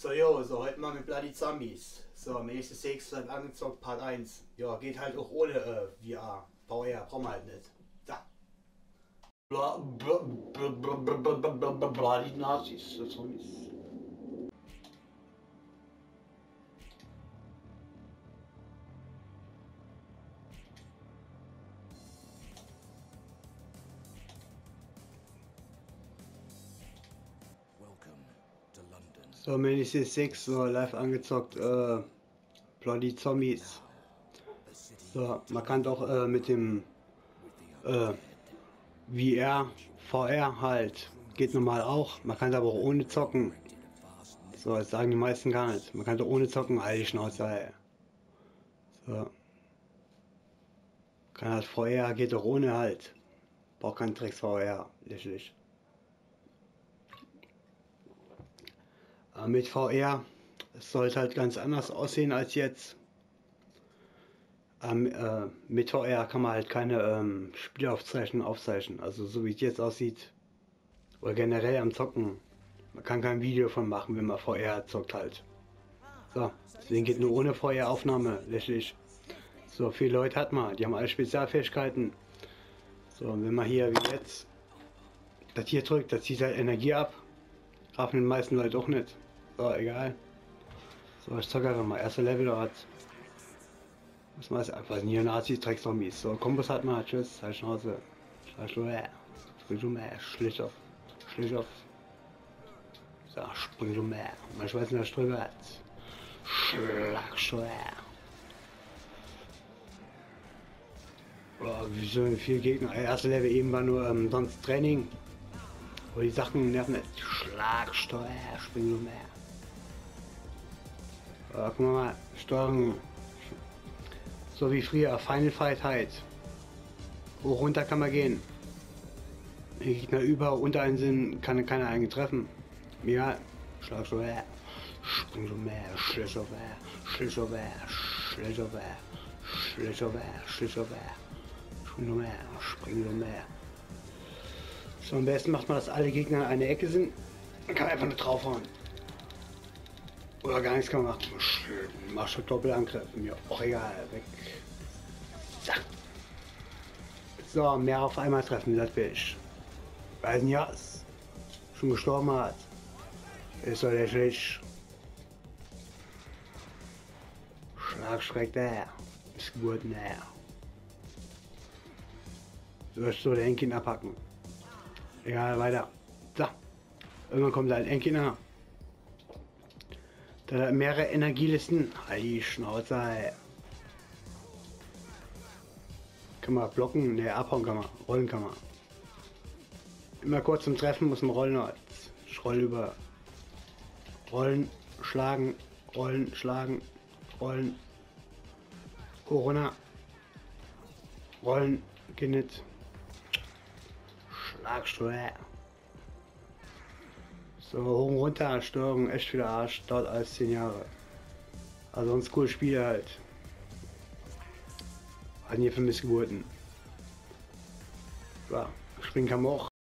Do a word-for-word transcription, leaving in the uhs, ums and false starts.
So, jo, so heute mal mit Bloody Zombies. So, Mace sechs halt angezockt, Part eins. Ja, geht halt auch ohne äh, V R. V R, brauchen wir halt nicht. Da. Bla, bla, bla, bla, bla, bla, bla, bla, bla, Bloody Nazis, Zombies. So, Mace sechs, so live angezockt, äh, Bloody Zombies. So, man kann doch äh, mit dem äh, V R, V R halt, geht normal auch, man kann aber auch ohne zocken. So, das sagen die meisten gar nicht. Man kann doch ohne zocken, all die Schnauze, ey. So. Kann halt V R, geht doch ohne halt. Braucht kein Tricks V R, lächerlich. Aber mit V R, es sollte halt ganz anders aussehen als jetzt. Ähm, äh, mit V R kann man halt keine ähm, Spielaufzeichnung aufzeichnen. Also so wie es jetzt aussieht. Oder generell am Zocken. Man kann kein Video von machen, wenn man V R zockt halt. So, deswegen geht nur ohne V R-Aufnahme, lächerlich. So, viele Leute hat man, die haben alle Spezialfähigkeiten. So, und wenn man hier wie jetzt das hier drückt, das zieht halt Energie ab. Raffen die meisten Leute auch nicht. So, egal. So, ich zocke einfach mal. Erster Level oder was? Was weiß ich einfach. Hier Nazis, Dreckzombies. So, Kombos hat man. Tschüss, halt Schnauze. Schlag Spring du mehr. Schlicht auf. Schlicht auf. So, spring du mehr. Man weiß nicht, was drüber hat. Schlag schwer. Boah, wie so viele Gegner. Erste Level eben war nur ähm, sonst Training. Wo die Sachen nerven nicht. Schlagsteuer, spring du mehr. Oh, guck mal, Steuerung. So wie früher, Final Fight halt. Hoch runter kann man gehen. Die Gegner über, unter einen sind, kann keiner einen treffen. Ja, Schlagsteuer, spring du mehr, Schlitzover, Schlitzover, Schlitzover, Schlitzover, Schlitzover. Spring du mehr, spring du mehr. So, am besten macht man, dass alle Gegner in einer Ecke sind. Man kann einfach nur draufhauen. Oder gar nichts kann man machen. Mach schon Doppelangriff. Mir auch egal. Weg. Zack. So, mehr auf einmal treffen, das will ich. Weiß nicht, was schon gestorben hat. Ist doch lächerlich. Schlagschreck der. Ist gut näher. Sollst du den Enkin abhacken. Egal, weiter. So. Irgendwann kommt halt Enkin nach. Da hat mehrere Energielisten. Halt die Schnauze, ey. Kann man blocken? Ne, abhauen kann man. Rollen kann man. Immer kurz zum Treffen muss man rollen. Ich roll über. Rollen, schlagen, rollen, schlagen, rollen. Corona. Rollen, geht nicht. Schlagsteuer. So, hoch und runter, Steuerung, echt wieder Arsch, dauert alles zehn Jahre. Also ein cooles Spiel halt. Hatten hier für Missgeburten. So, springen kann man auch.